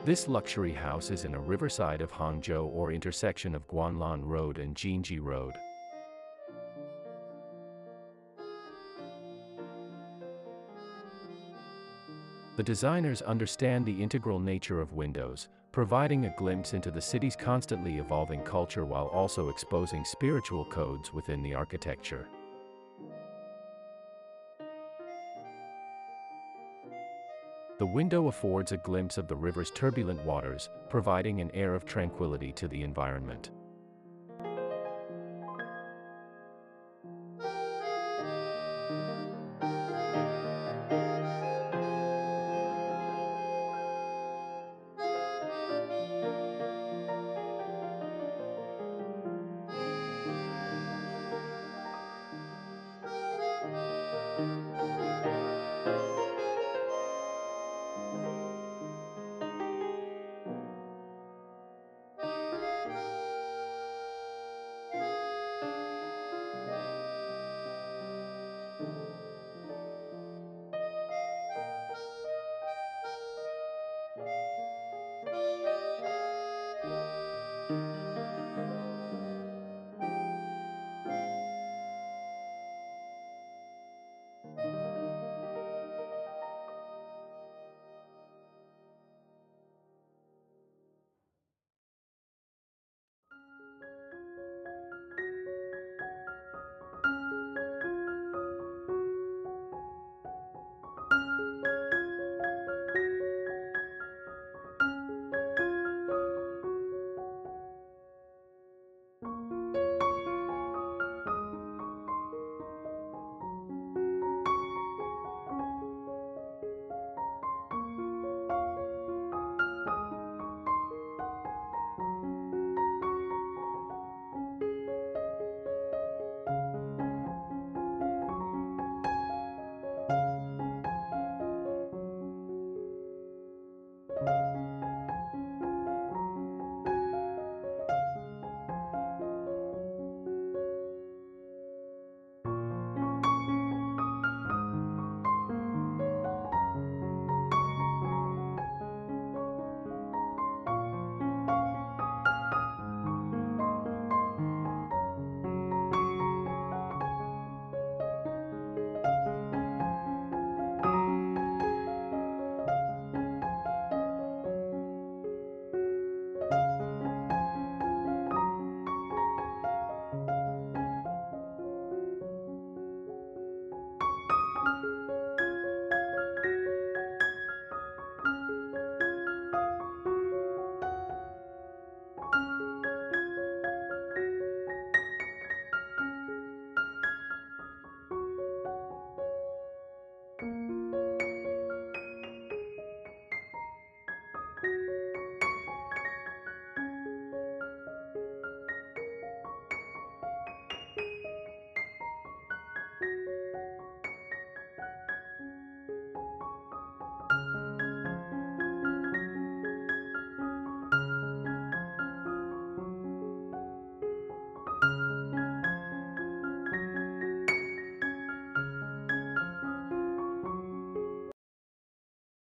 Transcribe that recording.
This luxury house is in a riverside of Hangzhou or intersection of Guanlan Road and Jinji Road. The designers understand the integral nature of windows, providing a glimpse into the city's constantly evolving culture while also exposing spiritual codes within the architecture. The window affords a glimpse of the river's turbulent waters, providing an air of tranquility to the environment.